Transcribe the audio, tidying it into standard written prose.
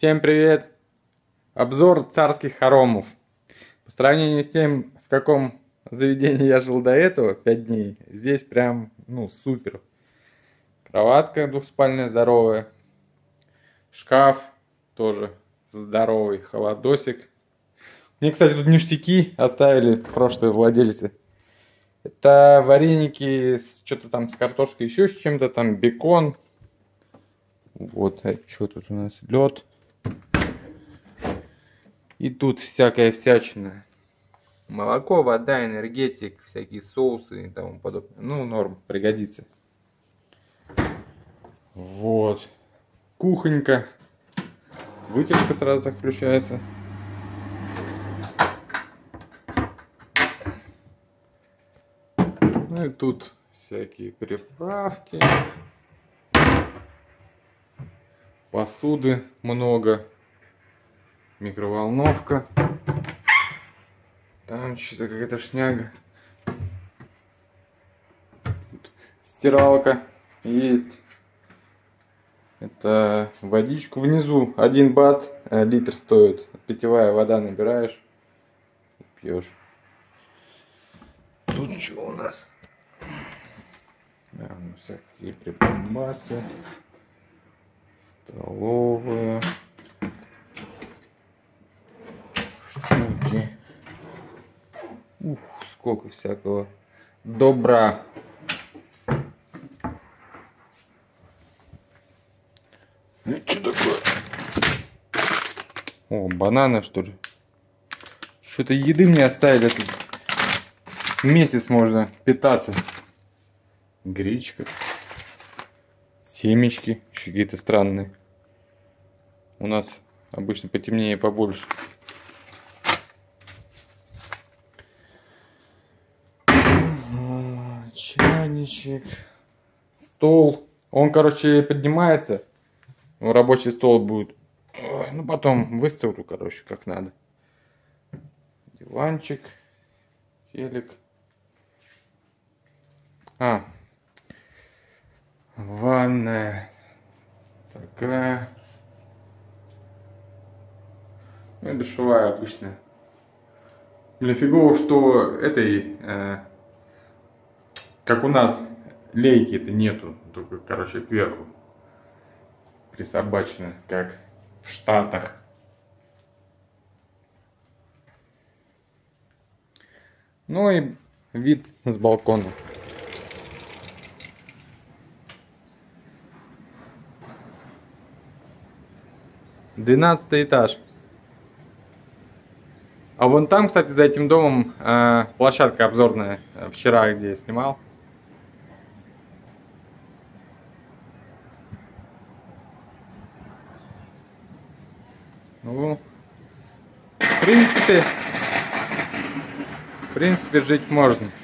Всем привет! Обзор царских хоромов. По сравнению с тем, в каком заведении я жил до этого, 5 дней, здесь прям, супер. Кроватка двухспальная, здоровая. Шкаф тоже здоровый, холодосик. Мне, кстати, тут ништяки оставили прошлые владельцы. Это вареники с что-то там с картошкой, еще с чем-то там, бекон. Вот, что тут у нас? Лед. И тут всякая всячина. Молоко, вода, энергетик, всякие соусы и тому подобное. Ну, норм, пригодится. Вот. Кухонька. Вытяжка сразу так включается. Ну и тут всякие приправки. Посуды много. Микроволновка. Там что-то какая-то шняга. Тут стиралка есть. Это водичку внизу. 1 бат литр стоит. Питьевая вода набираешь и пьешь. Тут что у нас? Всякие прибамбасы. Столовая. Штуки. Ух, сколько всякого добра. Что такое? О, бананы, что ли? Что-то еды мне оставили тут. Месяц можно питаться. Гречка. Семечки. Какие-то странные. У нас обычно потемнее, побольше. Чайничек. Стол. Он, короче, поднимается. Рабочий стол будет. Ну, потом выставлю, короче, как надо. Диванчик. Телек. Ванная. Такая. Ну и душевая обычная. Для фигово, что этой, как у нас, лейки-то нету. Только, короче, кверху присобачено, как в Штатах. Ну и вид с балкона. 12-й этаж. А вон там, кстати, за этим домом площадка обзорная. Вчера, где я снимал. Ну, в принципе, жить можно.